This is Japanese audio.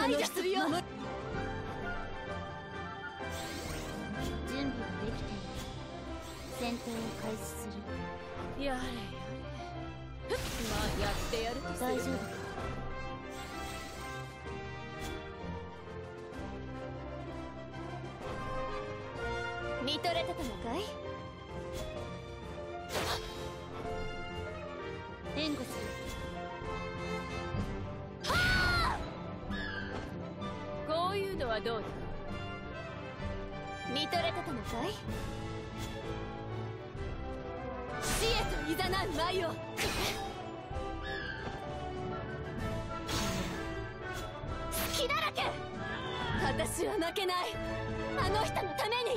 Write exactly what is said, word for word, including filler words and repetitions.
排除するよ。準備ができている。戦闘を開始する。 やれやれ。まあやってやるとする。 大丈夫か。見とれてたのかい。援護する。 こういうのはどうだ。 見とれてたのかい。死へといざなう舞を。隙だらけ。私は負けない。あの人のために。